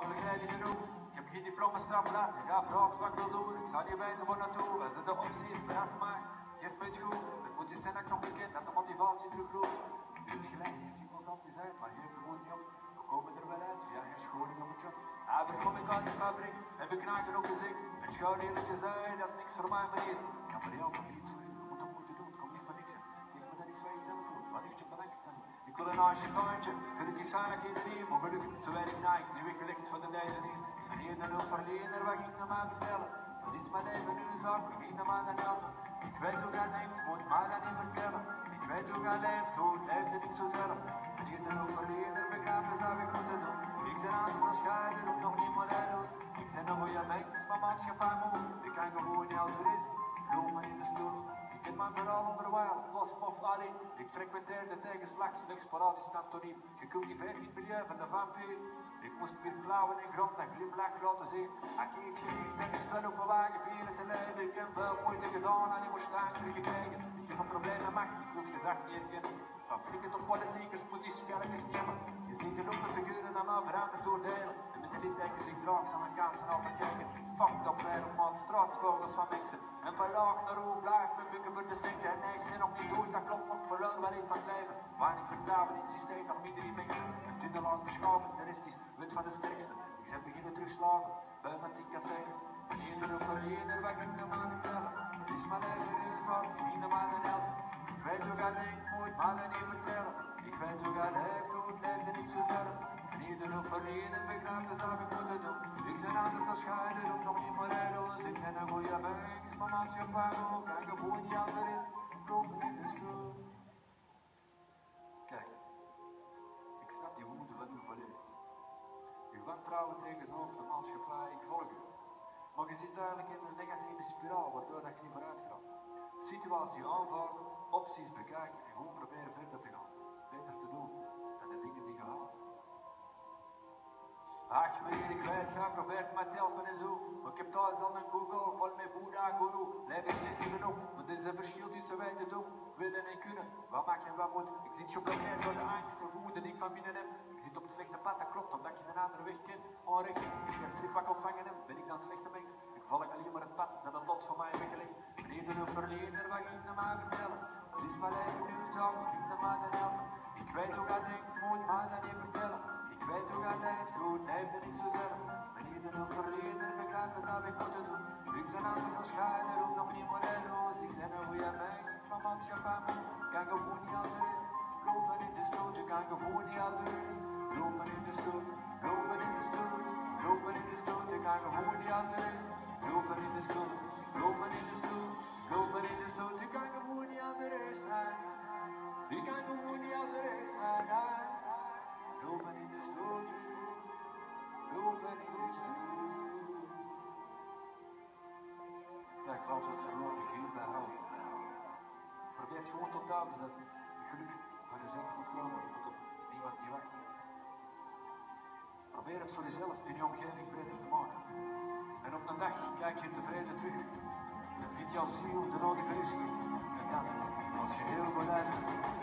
mogelijkheden in de hoek. Ik heb geen diploma strafblad, ik ga vragen wat ik wil doen. Ik zou niet weten waar naartoe, als het de optie is, verrast mij. Geef me het goed, het moet iets zijn dat ik nog bekend, dat de motivatie teruggroeit. U hebt gelijk, ik zie wel altijd uit, maar geef er goed niet op. We komen er wel uit, via herscholing op het job. Daar kom ik uit de fabriek, heb ik knaken op gezicht. Het schouw eerlijkjes uit, dat is niks voor mij meneer. Ja, maar jou kan niets voor u, je moet ook moeten doen, het komt niet van niks. Zeg me dat is wat je zelf voelt, wat ligt je belangstelling? Ik wil een architectuurtje, gelukkig zijn ik iedereen, maar gelukkig zo weinig nice, nu weggelegd voor de deze niet. Verleden of verleden, wat ging naar mij vertellen? Dat is mijn leven nu een zaak, wat ging naar mij dan helpen? Ik weet hoe hij denkt, moet mij dat niet vertellen. Ik weet hoe hij leeft, hoe het leeft het niet zo zelf. Verleden of verleden, begrijpen zou ik moeten doen. Ik ben anders als jij, dat ook nog niet modelloos. Ik ben een goede mens, van maatschappij moe. Ik kan gewoon niet als er is, geloof me in de stoot. Ik heb mijn verhaal onderwijl, los of alleen. Ik frequenteer de tegenslag, slechts sporadisch tantoniem. Gecultiveerd in het milieu van de vampier. Ik moest weer klauwen en grond en glimlach laten zien. Ik eet geen en is wel op mijn wagen vieren te leiden. Ik heb wel moeite gedaan en ik moest staan teruggekregen. Ik heb een probleem met macht, ik wil het gezag niet herkennen. Van flikken tot politiekers moet die spelletjes nemen. Je ziet genoeg de figuren dan al veranderd doordelen. En met de littekens ik draag aan mijn kansen al bekijken. Fucked up weer op maat, straatvogels van mensen. En van laag naar hoog blijft me bukken voor de stinken. En nee, ik ben nog niet dood, dat klopt, maar ik verloor wel iets van het leven. Weinig vertrouwen in het systeem, nog iedereen mensen. Een dunne laag beschaven, de rest is wit van de sterkste. Ik ben beginnen terugslagen, bij mijn incasseren. Verleden of verleden, wat ik de mannen vertellen. Het is mijn leven nu een zaak, niet de mannen helpen. Ik weet hoe hij denkt, moet mij dat niet vertellen. Ik weet hoe hij leeft, hoe het leeft en niet zo zelf. Verleden of verleden, begrijpen zou ik moeten doen. Ik ben anders als jij, dat ook nog niet modelloos. Ik ben een goede mens, maar maatschappij ook. En gewoon niet als er is, lopen in de stroom. Kijk, ik snap die woede van u volledig. Uw wantrouwen tegenover de maatschappij, ik volg u. Maar je zit eigenlijk in een negatieve spiraal, waardoor dat je niet vooruit gaat. Situatie aanvaarden, opties bekijken en gewoon proberen verder te gaan. Beter te doen dan de dingen die je haalt. Ach meneer, ik weet, ga probeert met te helpen en zo. Maar ik heb thuis al een Google vol met Boeddha Guru. Leven is niet genoeg, maar er is een verschil tussen wij te doen, willen en kunnen. Wat mag en wat moet? Ik zit geblokkeerd door de angst en woede die ik van binnen heb. Ik zit op het slechte pad, dat klopt, omdat je een andere weg kent. Onrecht, ik heb terug wat ik ontvangen heb. Ben ik dan slechte mens? Ik volg alleen maar het pad dat het lot voor mij weggelegd. Verleden of verleden, wat ging de mij vertellen? Het is mijn leven nu zo, ging de mij dan helpen. Ik weet hoe hij denkt, moet mij dat niet vertellen. Ik weet hoe hij leeft, hoe het leeft en ik zo zelf. Verleden of verleden, begrijpen zou ik moeten doen. Ik ben anders als jij, dat ook nog niet modelloos. Ik ben een goede mens, van maatschappij moe. Kan gewoon niet als er is, lopen in de stoot. Je kan gewoon niet als er is, lopen in de stoot. Lopen in de stoot, lopen in de stoot. Je kan gewoon niet als er is, lopen in de stoot. Lopen in de stoot, lopen in de stoot. Je kan gewoon niet als er is, nee. Je kan gewoon niet als er is, nee, nee. Lopen in de stoot, lopen in de stoot. Ja, ik wou het voorlopig hierbij houden. Probeer het gewoon te onthouden dat je geluk van jezelf moet komen. Je moet op niemand niet wachten. Probeer het voor jezelf in je omgeving beter te maken. En op een dag kijk je tevreden terug. En vindt jouw ziel de nodige rust. En dan, als je heel goed luistert,